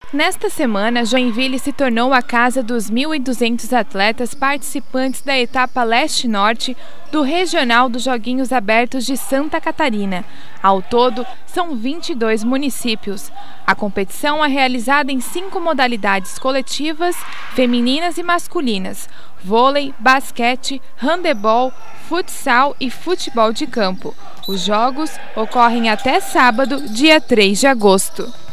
Nesta semana, Joinville se tornou a casa dos 1.200 atletas participantes da etapa leste-norte do Regional dos Joguinhos Abertos de Santa Catarina. Ao todo, são 22 municípios. A competição é realizada em 5 modalidades coletivas, femininas e masculinas: vôlei, basquete, handebol, futsal e futebol de campo. Os jogos ocorrem até sábado, dia 3 de agosto.